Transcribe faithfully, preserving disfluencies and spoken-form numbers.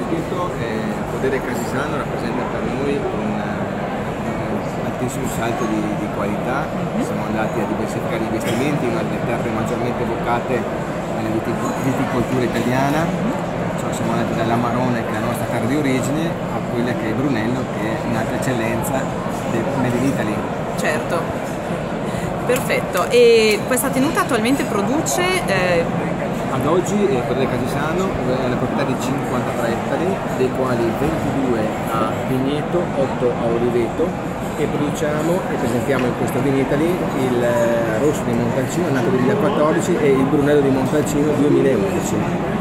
sottoscritto, eh, Podere Casisano rappresenta per noi un, un altissimo salto di, di qualità. Mm-hmm. Siamo andati a diversificare gli investimenti in una delle terre maggiormente vocate nella viticoltura italiana. Mm-hmm. Cioè, siamo andati dall'Amarone, che è la nostra terra di origine, a quella che è Brunello, che è un'altra eccellenza del Made in Italy. Certo, perfetto. E questa tenuta attualmente produce... Eh... Ad oggi eh, Podere Casisano è la proprietà di cinquantatré ettari, dei quali ventidue a vigneto, otto a oliveto, e produciamo e presentiamo in questo Vinitaly il Rosso di Montalcino nato nel duemilaquattordici e il Brunello di Montalcino duemilaundici.